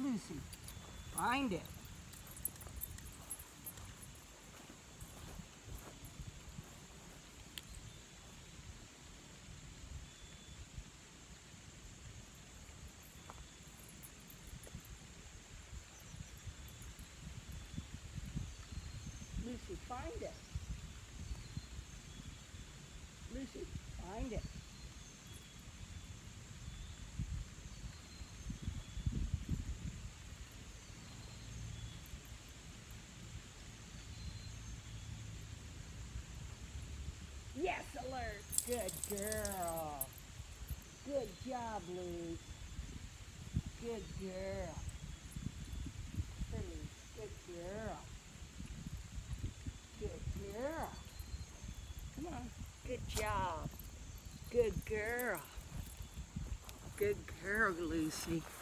Lucy. Find it. Lucy, find it. Lucy, find it. Yes, alert. Good girl. Good job, Luce. Good girl. Here, Luce. Good girl. Good girl. Come on. Good job. Good girl. Good girl, Lucy.